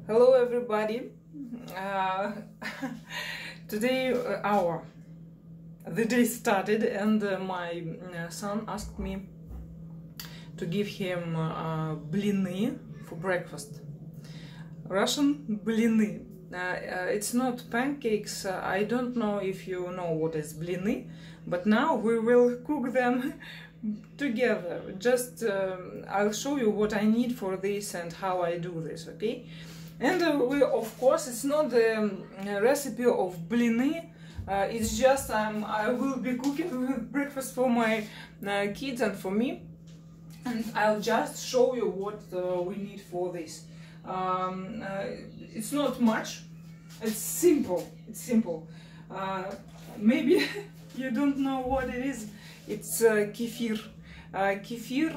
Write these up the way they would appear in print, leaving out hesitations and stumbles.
Hello everybody. Uh, Today the day started and my son asked me to give him blины for breakfast. Russian blины. It's not pancakes. I don't know if you know what is blины, but now we will cook them together. Just I'll show you what I need for this and how I do this, okay? And of course, it's not the recipe of blины. It's just I will be cooking breakfast for my kids and for me, and I'll just show you what we need for this. It's not much. It's simple. It's simple. Maybe you don't know what it is. It's kefir. Kefir.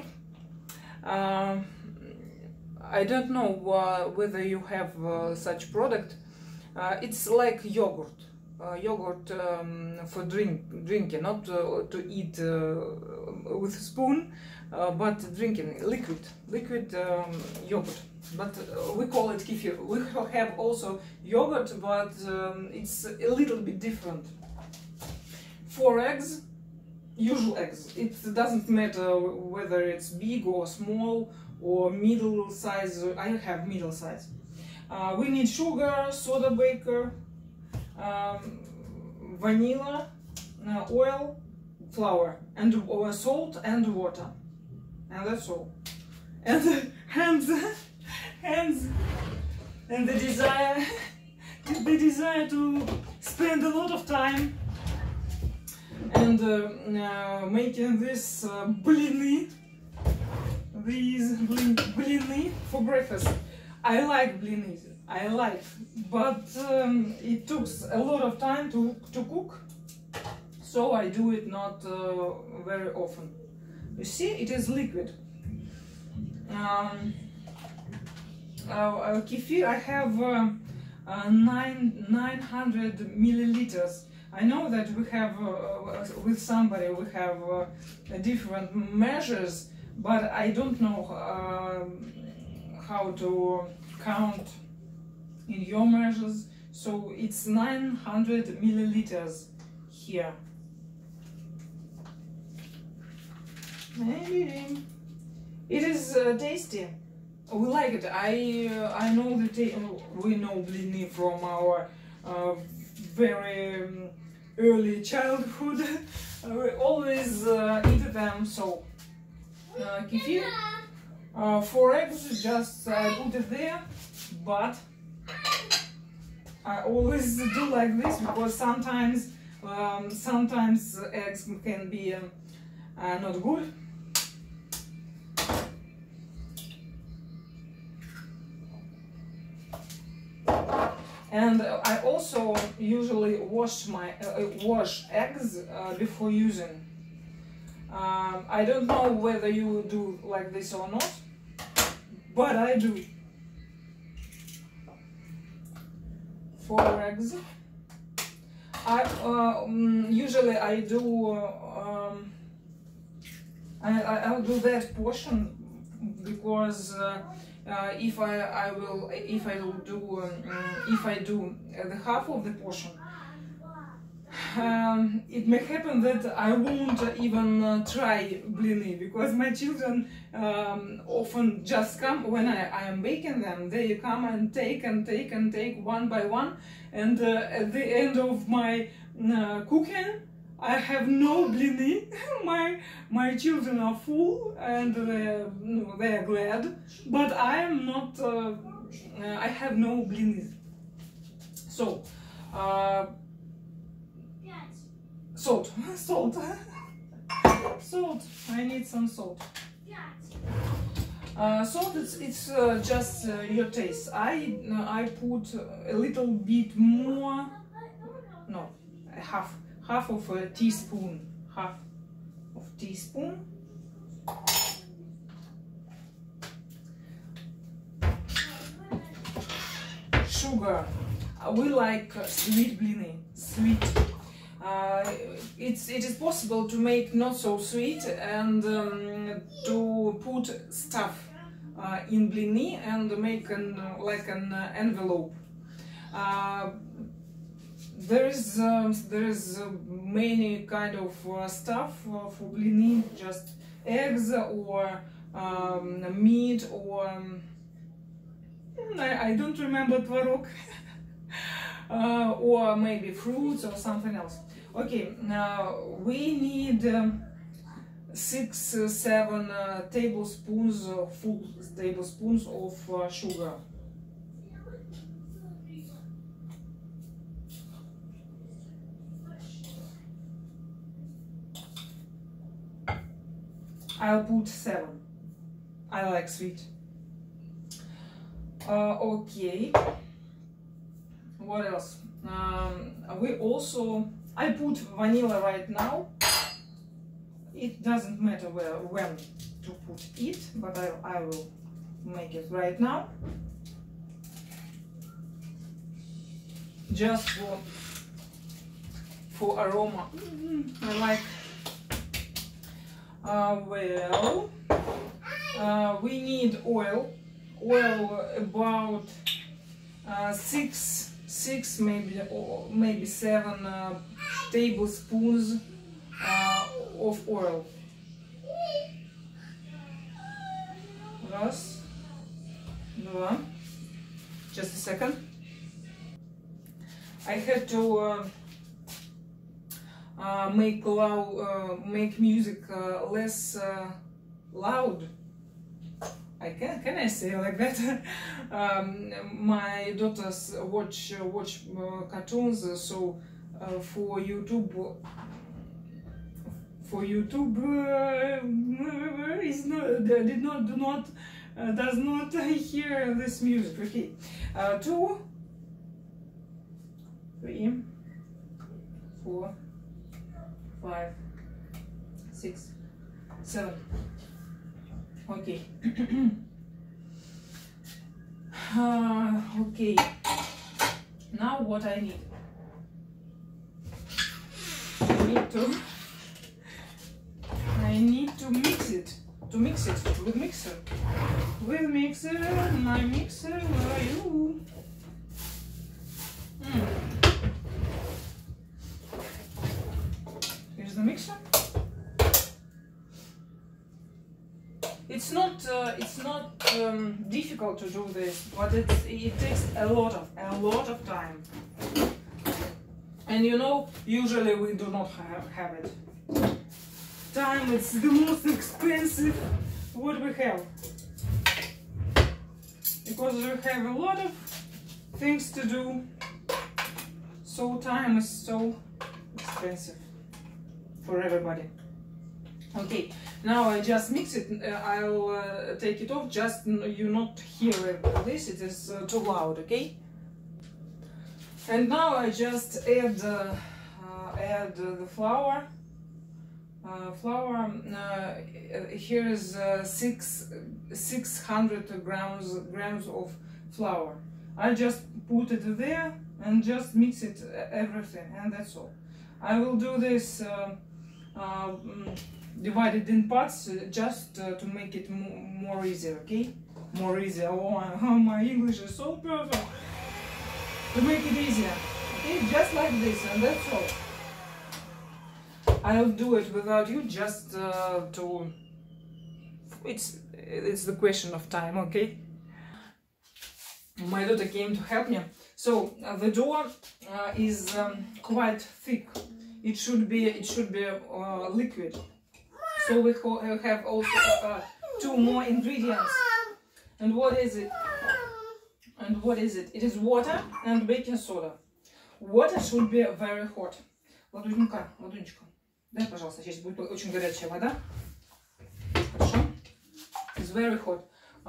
I don't know whether you have such product. It's like yogurt. Yogurt for drinking, not to eat with a spoon, but drinking liquid yogurt. But we call it kefir. We have also yogurt, but it's a little bit different. 4 eggs, usual eggs. It doesn't matter whether it's big or small or middle size. I have middle size. We need sugar, soda baker, vanilla, oil, flour, and salt and water, and that's all. And hands, and the desire to spend a lot of time and making this blины. These blины for breakfast. I like blины, but it took a lot of time to cook, so I do it not very often. You see, it is liquid. Kefir, I have 900 milliliters. I know that we have with somebody we have different measures, but I don't know how to count in your measures, so it's 900 milliliters here. Maybe it is tasty. We like it. I know we know blины from our very early childhood. We always eat them. So kefir, 4 eggs, just I put it there, but I always do like this because sometimes eggs can be not good. And I also usually wash eggs before using. I don't know whether you do like this or not, but I do. 4 eggs. Usually I do. I'll do that portion because if I do the half of the portion, it may happen that I won't even try blины, because my children often just come when I am baking them. They come and take one by one, and at the end of my cooking, I have no blины. My children are full and they are glad, but I am not. I have no blины. So. Salt. I need some salt. Salt, it's just your taste. I put a little bit more. No, half of a teaspoon. Half of teaspoon. Sugar. We like sweet blины. Sweet. It is possible to make not so sweet and to put stuff in blini and make an like an envelope. There is many kind of stuff for blini, just eggs or meat or I don't remember tvarog. Or maybe fruits or something else. Okay, now we need 6-7 tablespoons, full tablespoons of sugar. I'll put 7. I like sweet. Okay. What else? I put vanilla right now. It doesn't matter when to put it, but I will make it right now. Just for aroma. I like. We need oil. Oil about 6 maybe 7 tablespoons of oil. Раз, два. Just a second. I had to make music less loud. Can I say like that? My daughters watch cartoons, so for YouTube does not hear this music. Okay, 2, 3, 4, 5, 6, 7. Okay. Okay. Now what I need? I need to mix it. To mix it with mixer. With mixer, my mixer. Where are you? Here's the mixer. It's not difficult to do this, but it takes a lot of time. And you know, usually we do not have it. Time, it's the most expensive what we have. Because we have a lot of things to do. So time is so expensive for everybody. Okay, now I just mix it. I'll take it off. Just you not hear this. It is too loud. Okay. And now I just add the flour. Here is 600 grams of flour. I just put it there and just mix it everything, and that's all. I will do this divided in parts just to make it more easier. Okay, more easier. Oh, my English is so perfect. To make it easier. Okay, just like this, and that's all. I'll do it without you, just to. It's the question of time, okay? My daughter came to help me. So the dough is quite thick. It should be liquid. So we have also 2 more ingredients. And what is it? And what is it? It is water and baking soda. Water should be very hot. Ладунька, дай, пожалуйста, здесь будет очень горячая вода. Хорошо. It's very hot.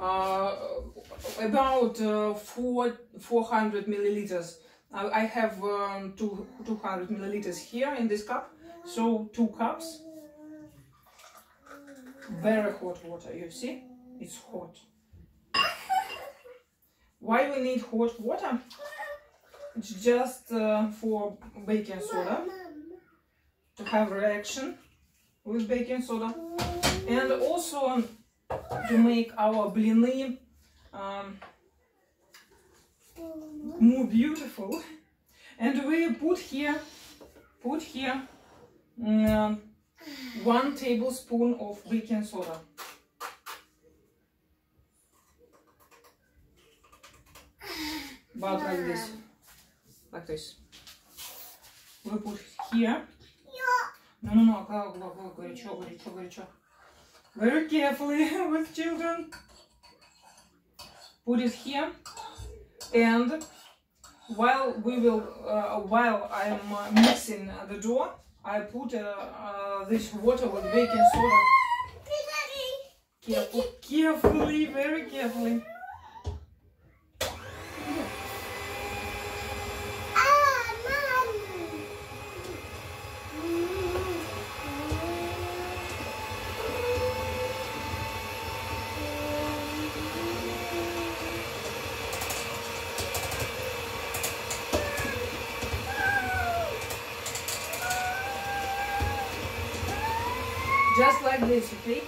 About 400 milliliters. I have 200 milliliters here in this cup. So 2 cups. Very hot water. You see? It's hot. Why we need hot water? It's just for baking soda, to have reaction with baking soda, and also to make our blini more beautiful. And we put here 1 tablespoon of baking soda. About like this. We put here. No, горячо. Very carefully with children. Put it here, and while I'm mixing the dough, I put this water with baking soda. Carefully, very carefully. Just like this, okay?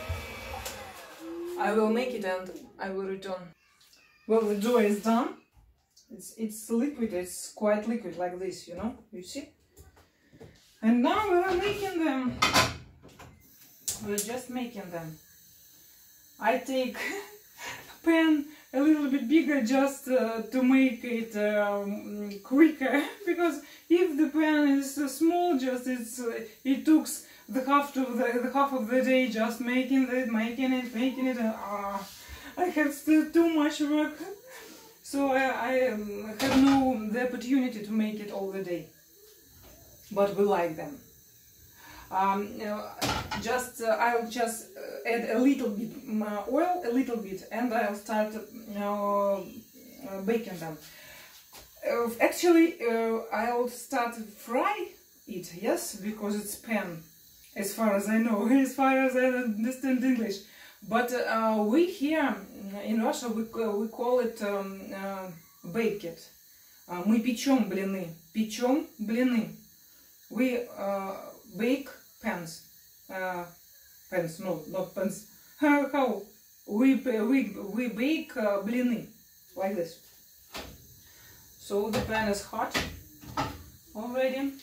I will make it and I will return. Well, the dough is done. It's liquid, it's quite liquid like this, you know? You see? And now we are making them. We're just making them. I take a pan a little bit bigger just to make it quicker, because if the pan is small, just it took the half of the day just making it. I have too much work, so I have the opportunity to make it all the day. But we like them. I'll just add a little bit oil, and I'll start baking them. Actually, I'll start fry it, yes, because it's pan, as far as I know, as far as I understand English. But we here in Russia we call it bake it. Мы печем блины. We bake pans. No, not pans. How? We bake блины like this. So the pan is hot already.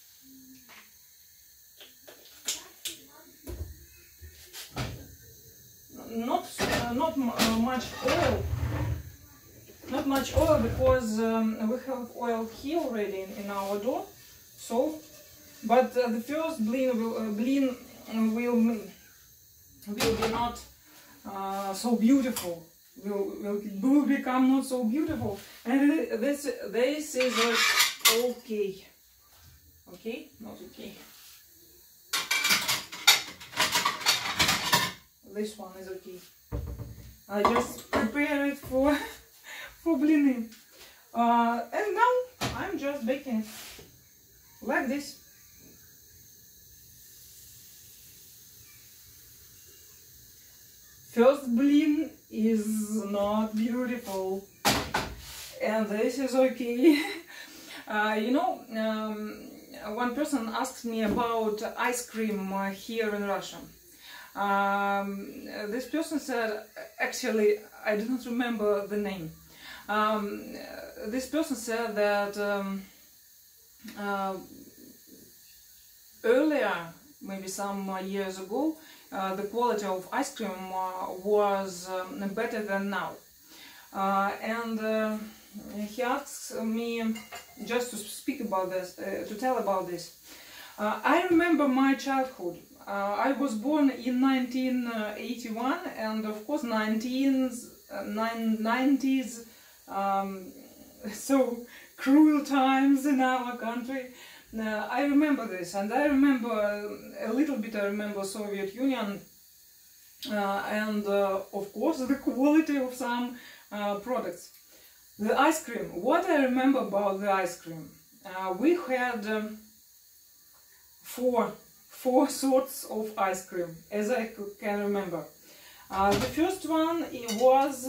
Not much oil. Not much oil, because we have oil here already in our dough. So, but the first blin will be not so beautiful. Will become not so beautiful, and this is okay. Okay, not okay. This one is okay. I just prepare it for blini. And now I'm just baking it like this. First blin is not beautiful, and this is okay. You know, one person asked me about ice cream here in Russia. This person said, actually, I do not remember the name. This person said that earlier, maybe some years ago, the quality of ice cream was better than now. And he asks me just to speak about this, to tell about this. I remember my childhood. I was born in 1981, and of course 90s, so cruel times in our country. I remember this, and I remember a little bit. I remember Soviet Union, and of course the quality of some products. The ice cream. What I remember about the ice cream, we had four sorts of ice cream, as I can remember. The first one, it was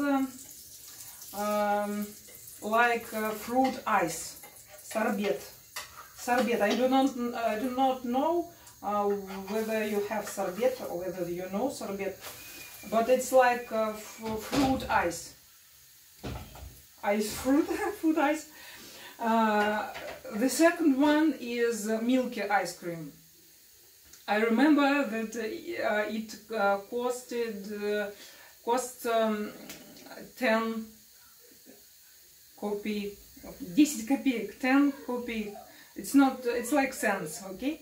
like fruit ice, sorbet. I do not know whether you have sorbet or whether you know sorbet. but it's like fruit ice. Fruit ice. The second one is milky ice cream. I remember that it cost 10 копеек, 10 копеек, 10 копеек. It's like cents, okay?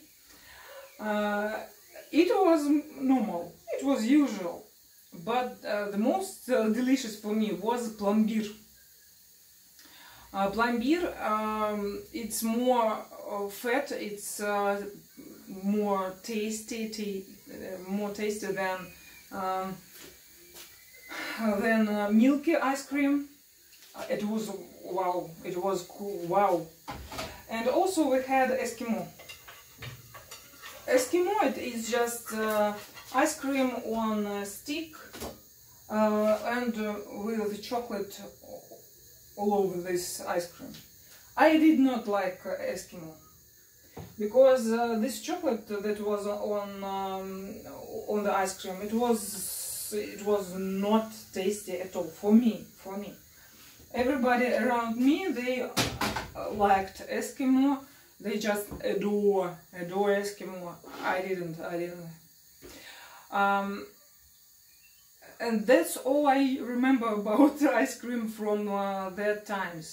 It was normal, it was usual, but the most delicious for me was plombyr. Plombyr, it's more fat, it's more tasty than milky ice cream. It was wow, it was cool, wow. And also we had Eskimo. Eskimo, it is just ice cream on a stick and with chocolate all over this ice cream. I did not like Eskimo because this chocolate that was on the ice cream, it was not tasty at all for me. Everybody around me, they liked Eskimo. They just adore Eskimo. I didn't. And that's all I remember about ice cream from that times.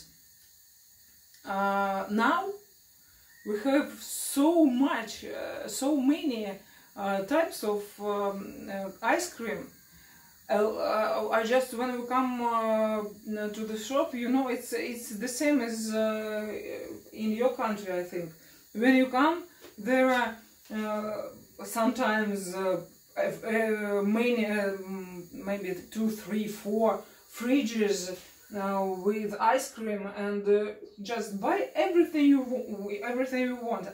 Now we have so many types of ice cream. I just, when we come to the shop, you know, it's the same as in your country, I think. When you come, there are sometimes many, maybe 2, 3, 4 fridges with ice cream, and just buy everything you want,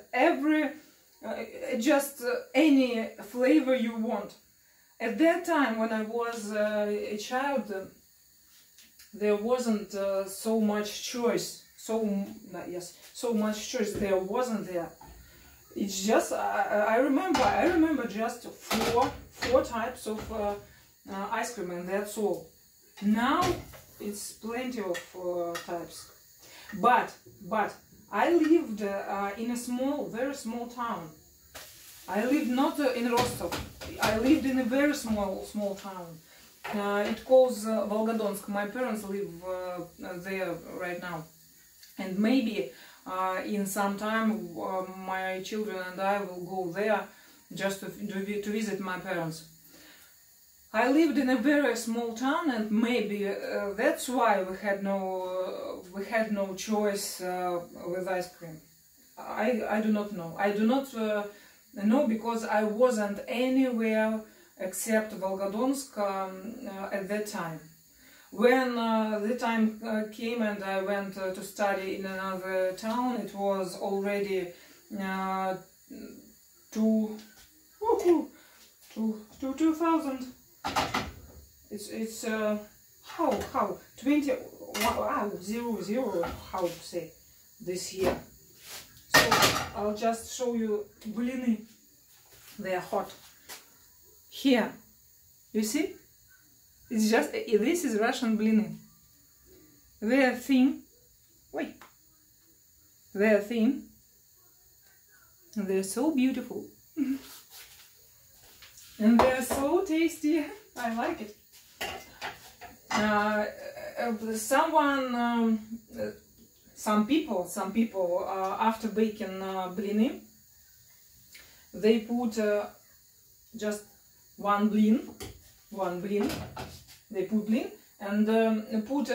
just any flavor you want. At that time, when I was a child, there wasn't so much choice. So much choice there wasn't there. It's just I remember just four types of ice cream, and that's all. Now it's plenty of types. But I lived in a very small town. I lived not in Rostov. I lived in a very small town. It calls Volgodonsk. My parents live there right now, and maybe in some time my children and I will go there just to visit my parents. I lived in a very small town, and maybe that's why we had no choice with ice cream. I do not know. I do not know, because I wasn't anywhere except Volgodonsk at that time. When the time came and I went to study in another town, it was already 2000. It's how 20 wow 00 how to say this year. So I'll just show you blini. They are hot. Here, you see? It's just, this is Russian blini. They are thin. Wait. They are thin. And they're so beautiful. And they're so tasty. I like it. Some people after baking blini, they put just one blin, they put blin and put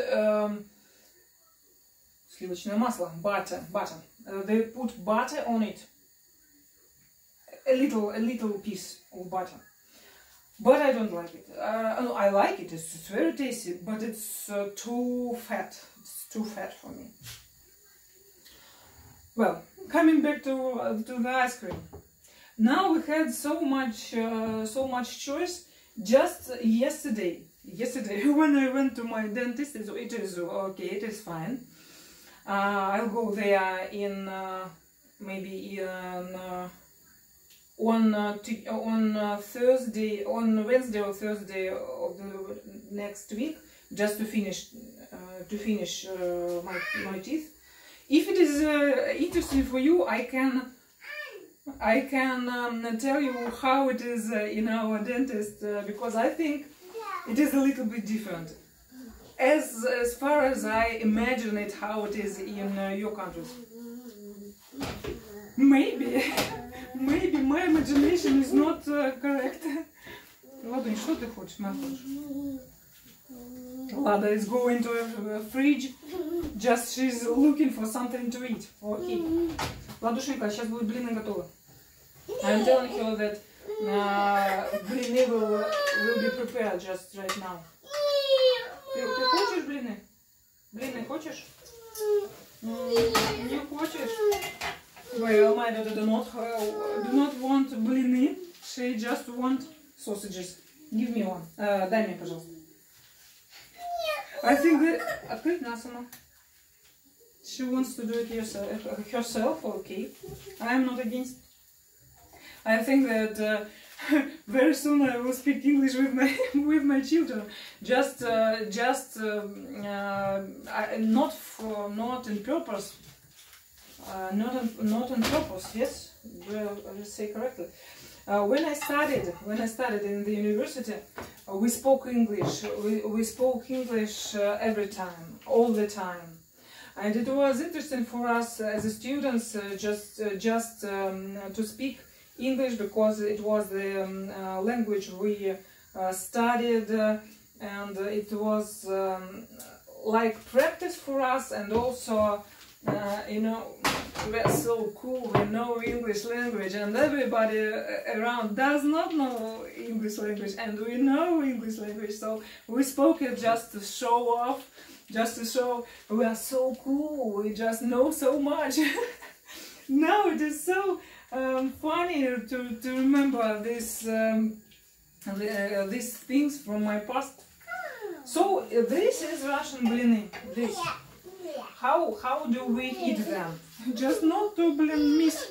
сливочное масло, butter. They put butter on it, a little piece of butter. But I don't like it. No, I like it. It's very tasty, but it's too fat. It's too fat for me. Well, coming back to the ice cream. Now we had so much choice. Just yesterday when I went to my dentist, it is okay. It is fine. I'll go there in maybe in on Thursday, on Wednesday or Thursday of the next week, just to finish my teeth. If it is interesting for you, I can tell you how it is in our dentist, because I think it is a little bit different, as far as I imagine it, how it is in your countries. Maybe my imagination is not correct. Ладно, что ты хочешь, Маркуш? Lada is going to a fridge, just she's looking for something to eat. Okay. Ладушенька, сейчас будут блины готовы. I'm telling her that блины will be prepared just right now. Ты хочешь блины? Блины хочешь? Не хочешь? Well, my daughter do not want блины. She just want sausages. Give me one. Дай мне, пожалуйста. I think that... Открыть на сама. She wants to do it herself. Okay. I am not against. I think that very soon I will speak English with my children. Just not in purpose. Not on purpose. Yes, I say correctly. When I studied in the university, we spoke English. We spoke English every time, all the time, and it was interesting for us as students just to speak English, because it was the language we studied, and it was like practice for us, and also you know, we're so cool, we know English language, and everybody around does not know English language, and we know English language, so we spoke it just to show off, just to show we are so cool, we just know so much. Now it is so funny to remember these things from my past. So this is Russian blini. This. How do we eat them? Just not to miss,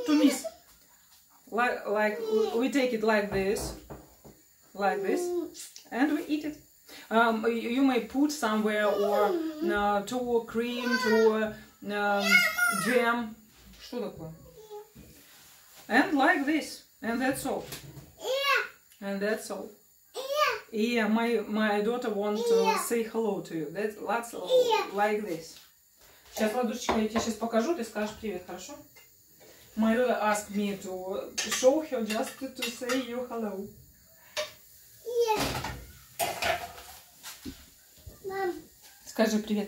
Like we take it like this, and we eat it. You may put somewhere or to cream, to jam. Что такое? And like this, and that's all. And that's all. Yeah, my daughter wants to say hello to you. That's like this. Сейчас, Ладушечка, я тебе сейчас покажу, ты скажешь привет, хорошо? My daughter asked me to show her just to say you hello. Скажи привет.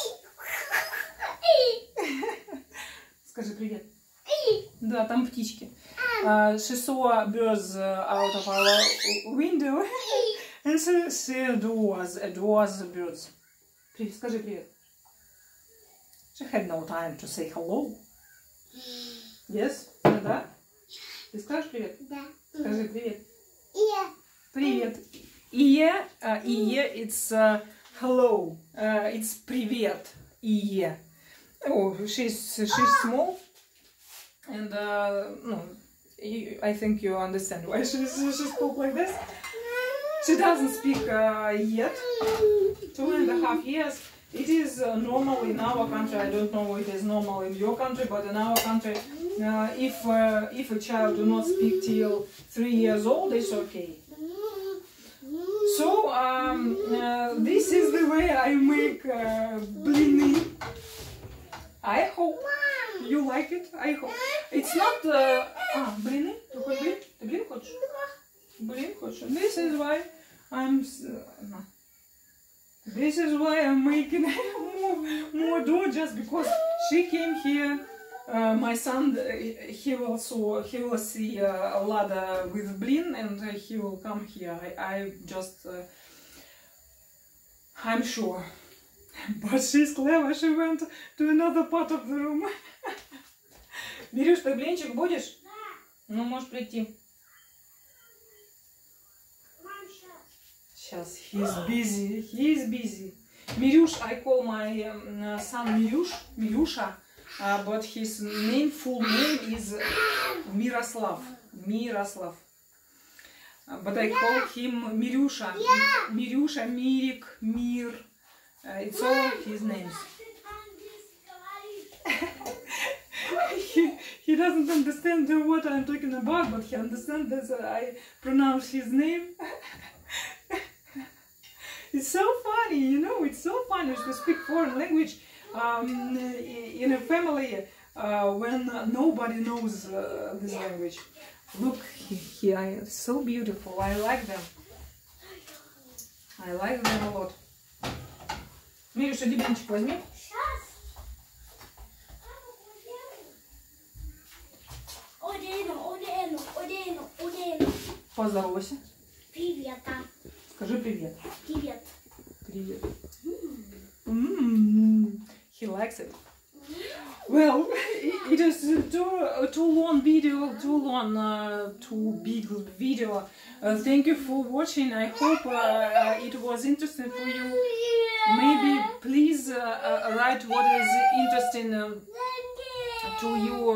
Скажи привет. Да, там птички. She saw birds out of our window, and she adores birds. Привет, скажи привет. She had no time to say hello. Yes? Да? Ты скажешь привет? Да. Скажи привет. Привет. Ие, it's hello. It's привет. Ие. Oh, she's small, and no, I think you understand why she spoke like this. She doesn't speak yet. 2.5 years. It is normal in our country. I don't know if it is normal in your country, but in our country, if a child do not speak till 3 years old, it's okay. So this is the way I make blini. I hope you like it. I hope it's not blini. Ты хочешь блин? Ты блин хочешь? Блин хочешь? This is why I'm. This is why I'm making more dough, just because she came here. My son, he will see Lada with blin, and he will come here. I just, I'm sure. But she's clever. She went to another part of the room. Мирюш, ты блинчик будешь? Ну, можешь прийти. Сейчас, he's busy. Miryush, I call my son Miryusha, but his full name is Miroslav. Miroslav. But I call him Mirusha. Mirusha, Mirik, Mir. It's all his names. He doesn't understand what I'm talking about, but he understands that I pronounce his name. It's so funny, you know, it's so funny to speak foreign language in a family when nobody knows this language. Look here, so beautiful. I like them. I like them a lot. Мируша, диванчик возьми. Поздоровайся. Привет. Скажи привет. Привет. Привет. He likes it. Well, it is too long video, too big video. Thank you for watching. I hope it was interesting for you. Maybe please write what is interesting to you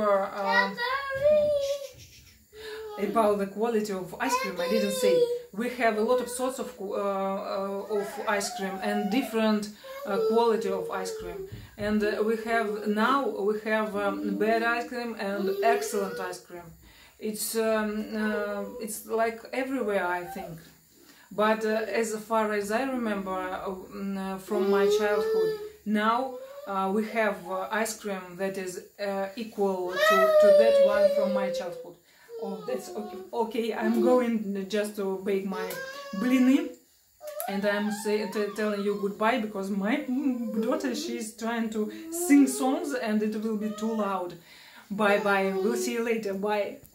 about the quality of ice cream. I didn't say. We have a lot of sorts of ice cream and different quality of ice cream. And we have bad ice cream and excellent ice cream. It's like everywhere, I think. But as far as I remember from my childhood, now we have ice cream that is equal to that one from my childhood. Oh, that's okay. Okay, I'm going just to bake my blini, and I'm telling you goodbye because my daughter, she's trying to sing songs and it will be too loud. Bye bye. We'll see you later. Bye.